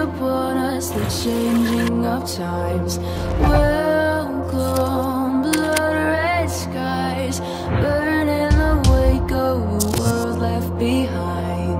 upon us the changing of times. Welcome, blood red skies, burn in the wake of a world left behind.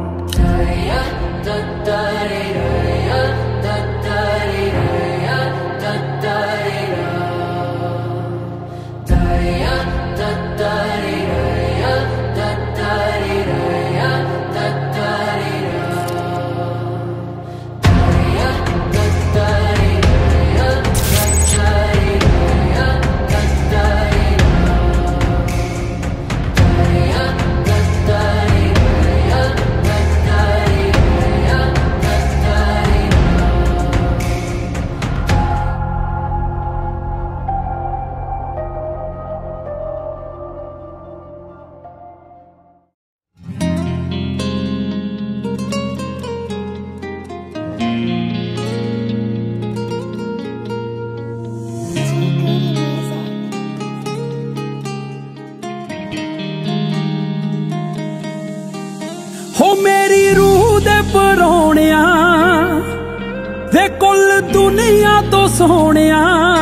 हो मेरी रूह दे परौणिया वे कुल दुनिया तो सोहणिया,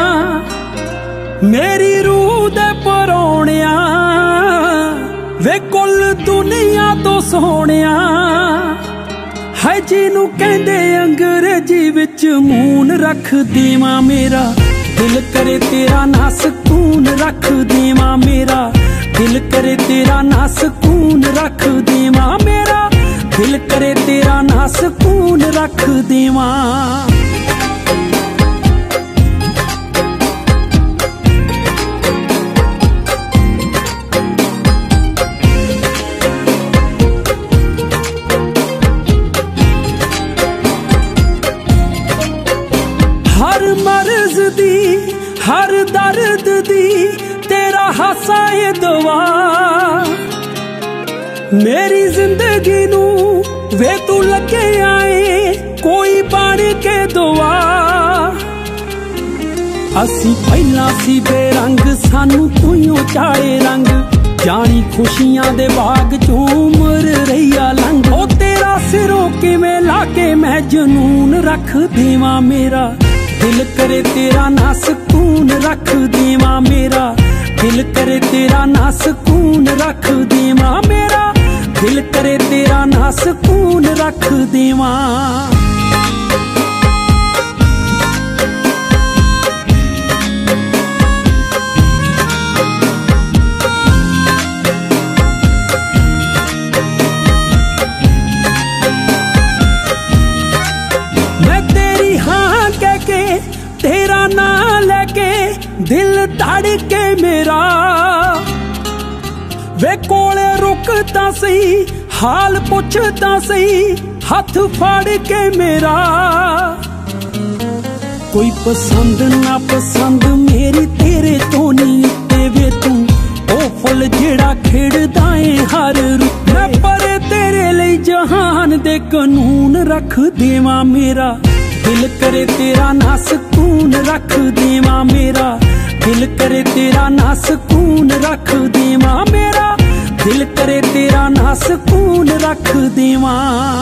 मेरी रूह दे परौणिया वे कुल दुनिया तो सोहणिया। है जिनू कहंदे अंग्रेजी विच मून रख देवां मेरा, दिल करे तेरा ना सकून रख देवां मेरा, दिल करे तेरा ना सकून रख देवां मेरा, दिल करे तेरा ना सकून रख देवां। हर मर्ज दी हर दर्द दी तेरा हासा ये दवा, मेरी जिंदगी नू वे तू लगे आए कोई बन के दुआ। असी पहला सी बेरंग सानू तूं चाड़े रंग, जानी खुशियां दे बाग झूमर रहिया लंघ। ओ तेरा सिरों किवें लाके मैं जनून रख देवां मेरा, दिल करे तेरा ना सकून रख देवां मेरा, दिल करे तेरा ना सकून रख देवां मेरा, दिल करे तेरा ना सकून रख देवां। तेरा ना लेके दिल धड़के मेरा, वे कोले रुकता सही हाल पुछता सही हाथ फाड़ के मेरा। कोई पसंद ना पसंद मेरी तेरे तो नहीं उत्ते वे तू ओ फुल जेड़ा खेड़दा है हर रुत। मैं पर तेरे लिए जहान दे कानून रख देवां मेरा, दिल करे तेरा ना सकून रख देवां मेरा, दिल करे तेरा ना सकून रख देवां मेरा, दिल करे तेरा ना सकून रख देवां।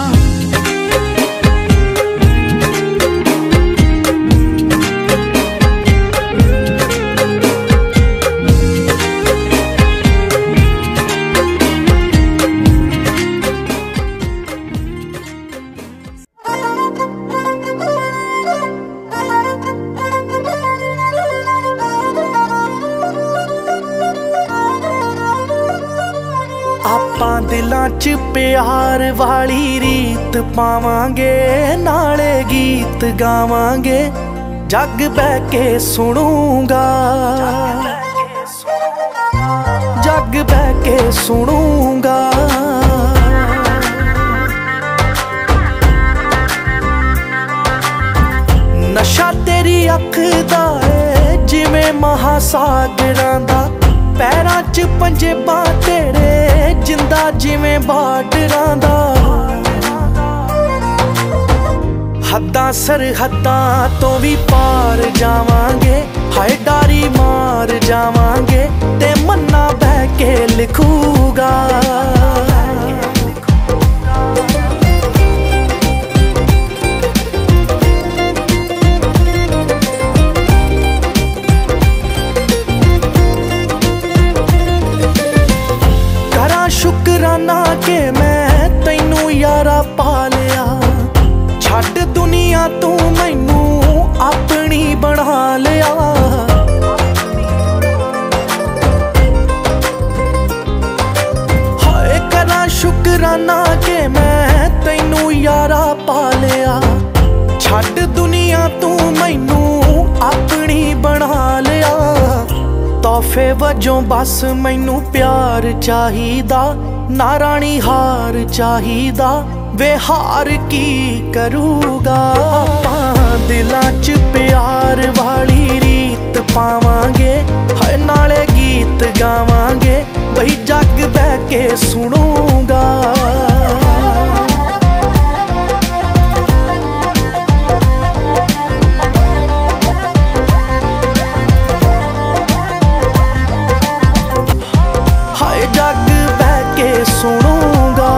आपां दिलां च प्यार वाली रीत पावांगे, नाले गीत गावांगे, जग बह के सुनूंगा, जग बह के सुनूंगा। नशा तेरी अख दा है जिवें महासागरां दा, पैरां च पंजेबां तेरे जिंदा जिवें बार्डरां दा। हद्दां सरहद्दां तो भी पार जावांगे, हाय डारी मार जावांगे, ते मन्ना बह के लिखूगा। ਛੱਡ ਦੁਨੀਆ ਤੂੰ ਮੈਨੂੰ ਆਪਣੀ ਬਣਾ ਲਿਆ। ਤੋਹਫੇ ਵਜੋਂ ਬਸ ਮੈਨੂੰ ਪਿਆਰ ਚਾਹੀਦਾ, ਨਾ ਰਾਣੀ ਹਾਰ ਚਾਹੀਦਾ। ਵੇ ਹਾਰ ਕੀ ਕਰੂਗਾ, ਆਪਾਂ ਦਿਲਾਂ 'ਚ ਪਿਆਰ ਵਾਲੀ ਰੀਤ ਪਾਵਾਂਗੇ। ਹਾਏ ਨਾਲੇ ਗੀਤ ਗਾਵਾਂਗੇ, ਬਈ ਜੱਗ ਬਹਿ ਕੇ ਸੁਣੂਗਾ। ਹਾਏ ਜੱਗ ਬਹਿ ਕੇ ਸੁਣੂਗਾ,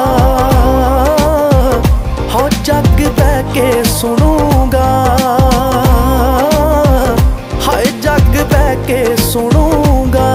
ਹੋ ਜੱਗ ਬਹਿ ਕੇ ਸੁਣੂਗਾ। ਹਾਏ ਜੱਗ ਬਹਿ ਕੇ ਸੁਣੂਗਾ।